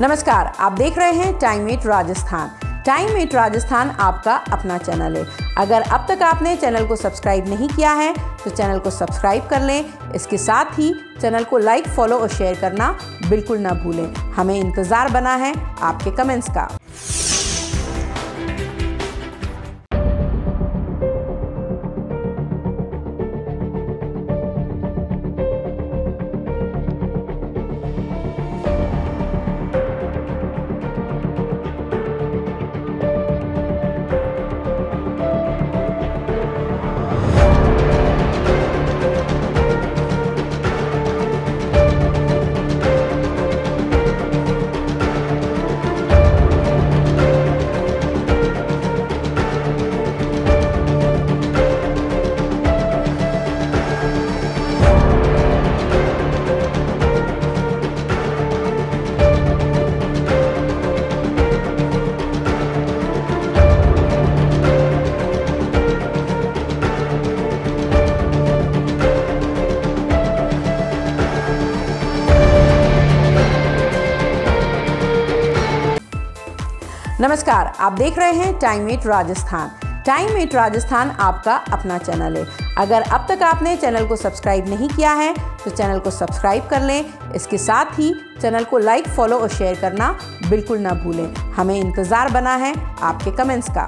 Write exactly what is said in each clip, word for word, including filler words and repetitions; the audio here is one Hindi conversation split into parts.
नमस्कार, आप देख रहे हैं time at Rajasthan. Time at Rajasthan आपका अपना चैनल है। अगर अब तक आपने चैनल को सब्सक्राइब नहीं किया है तो चैनल को सब्सक्राइब कर लें। इसके साथ ही चैनल को लाइक, फॉलो और शेयर करना बिल्कुल ना भूलें। हमें इंतज़ार बना है आपके कमेंट्स का। नमस्कार, आप देख रहे हैं time at Rajasthan. Time at Rajasthan आपका अपना चैनल है। अगर अब तक आपने चैनल को सब्सक्राइब नहीं किया है तो चैनल को सब्सक्राइब कर लें। इसके साथ ही चैनल को लाइक, फॉलो और शेयर करना बिल्कुल ना भूलें। हमें इंतज़ार बना है आपके कमेंट्स का।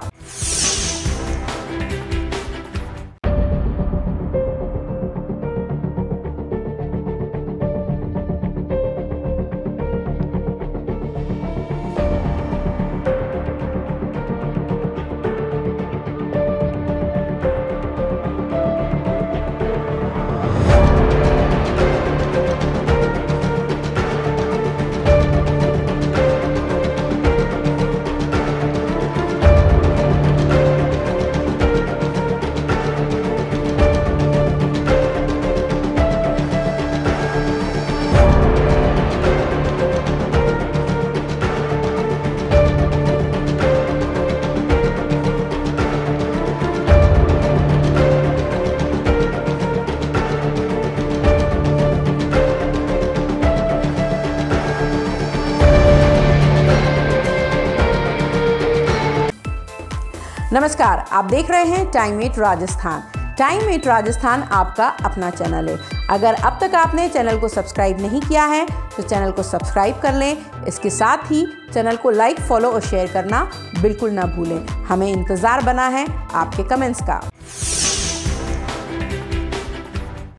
नमस्कार, आप देख रहे हैं time at Rajasthan. Time at Rajasthan आपका अपना चैनल है। अगर अब तक आपने चैनल को सब्सक्राइब नहीं किया है तो चैनल को सब्सक्राइब कर लें। इसके साथ ही चैनल को लाइक, फॉलो और शेयर करना बिल्कुल ना भूलें। हमें इंतज़ार बना है आपके कमेंट्स का।